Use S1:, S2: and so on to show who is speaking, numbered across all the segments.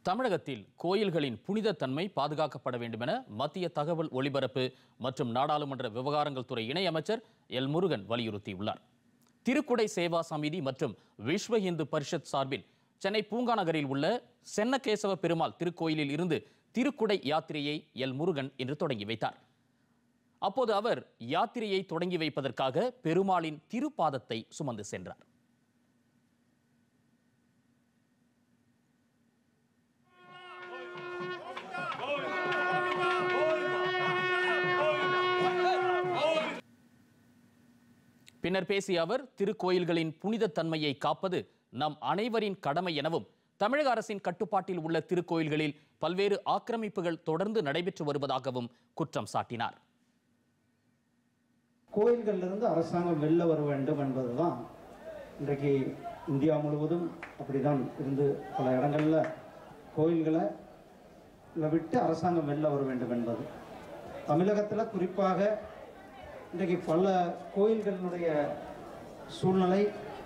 S1: தமிழகத்தில் கோயில்களின் புனித தன்மை பாதுகாக்கப்பட வேண்டும் என மத்திய தகவல் ஒலிபரப்பு மற்றும் நாடாளுமன்ற விவகாரங்கள் துறை இணையமைச்சர் எல் முருகன் வலியுறுத்தியுள்ளார். திருக்குடை சேவா சமிதி மற்றும் விஸ்வ இந்து பரிஷத் சார்பில் சென்னை பூங்கா நகரில் உள்ள சென்னகேசவ பெருமாள் திருக்கோயிலில் இருந்து திருக்குடை யாத்திரையை எல் முருகன் இன்று தொடங்கி வைத்தார். அப்போது அவர் யாத்திரையை தொடங்கி வைப்பதற்காக பெருமாளின் திருப்பாதத்தை சுமந்து சென்றார். பின்னர் பேசிய அவர் திருக்கோயில்களின் புனித தன்மையை காப்பது நம் அனைவரின் கடமை எனவும் தமிழக அரசின் கட்டுப்பாட்டில் உள்ள திருக்கோயில்களில் பல்வேறு ஆக்கிரமிப்புகள் தொடர்ந்து நடைபெற்று வருவதாகவும் குற்றம் சாட்டினார்.
S2: கோயில்களிலிருந்து அரசாங்கம் வெளில வர வேண்டும் என்பதுதான் இன்றைக்கு இந்தியா முழுவதும் அப்படிதான் இருந்து பல இடங்கள்ல கோயில்களை விட்டு அரசாங்கம் வெளில வர வேண்டும் என்பது. தமிழகத்தில் குறிப்பாக இன்றைக்கு பல கோயில்களினுடைய சூழ்நிலை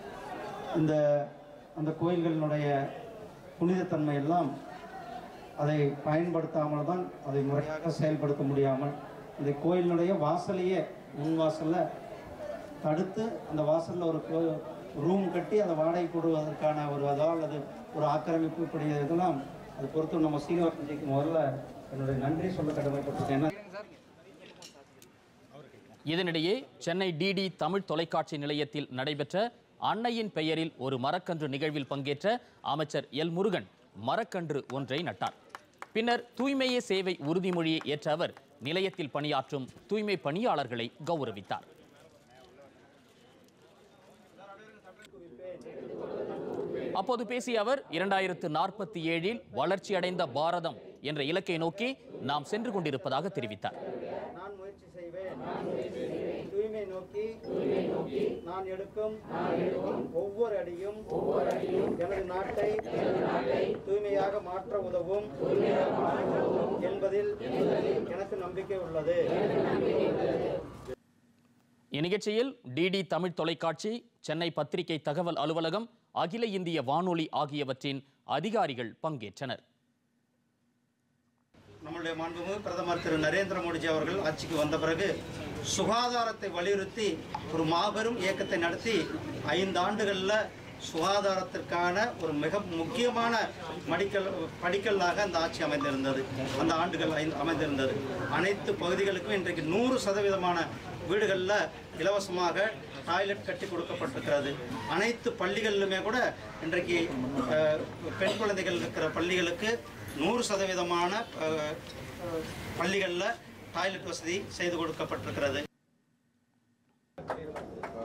S2: அந்த கோயில்களினுடைய புனிதத்தன்மை எல்லாம் அதை பயன்படுத்தாமல் தான் அதை முறையாக செயல்படுத்த முடியாமல் இந்த கோயிலினுடைய வாசலையே முன் வாசலில் தடுத்து அந்த வாசலில் ஒரு ரூம் கட்டி அதை வாடகை கொடுவதற்கான ஒரு அல்லது ஒரு ஆக்கிரமிப்பு இப்படி இதெல்லாம் அதை பொறுத்து நம்ம சீனிவாசன் முதல்ல என்னுடைய நன்றி சொல்ல கடமைப்பட்டிருக்கேன்.
S1: இதனிடையே சென்னை டிடி தமிழ் தொலைக்காட்சி நிலையத்தில் நடைபெற்ற அன்னையின் பெயரில் ஒரு மரக்கன்று நிகழ்வில் பங்கேற்ற அமைச்சர் எல் முருகன் மரக்கன்று ஒன்றை நட்டார். பின்னர் தூய்மையே சேவை உறுதிமொழியை ஏற்ற அவர் நிலையத்தில் பணியாற்றும் தூய்மை பணியாளர்களை கௌரவித்தார். அப்போது பேசிய அவர் 2047 வளர்ச்சியடைந்த பாரதம் என்ற இலக்கை நோக்கி நாம் சென்று கொண்டிருப்பதாக தெரிவித்தார்.
S2: தூய்மை நோக்கி நான் எடுக்கும் ஒவ்வொரு அடியும் எனது நாட்டை தூய்மையாக மாற்ற உதவும் என்பதில் எனக்கு நம்பிக்கை உள்ளது.
S1: இந்நிகழ்ச்சியில் டிடி தமிழ் தொலைக்காட்சி, சென்னை பத்திரிகை தகவல் அலுவலகம், அகில இந்திய வானொலி ஆகியவற்றின் அதிகாரிகள் பங்கேற்றனர்.
S2: நம்முடைய மாண்புமிகு பிரதமர் திரு நரேந்திர மோடிஜி அவர்கள் ஆட்சிக்கு வந்த பிறகு சுகாதாரத்தை வலியுறுத்தி ஒரு மாபெரும் இயக்கத்தை நடத்தி 5 ஆண்டுகளில் சுகாதாரத்திற்கான ஒரு மிக முக்கியமான படிக்கல்லாக அந்த ஆட்சி அமைந்திருந்தது. அந்த ஆண்டுகள் அமைந்திருந்தது. அனைத்து பகுதிகளுக்கும் இன்றைக்கு 100% வீடுகளில் இலவசமாக டாய்லெட் கட்டி கொடுக்கப்பட்டிருக்கிறது. அனைத்து பள்ளிகளிலுமே கூட இன்றைக்கு பெண் குழந்தைகள் இருக்கிற பள்ளிகளுக்கு 100% பள்ளிகளில் டாய்லெட் வசதி செய்து கொடுக்கப்பட்டிருக்கிறது.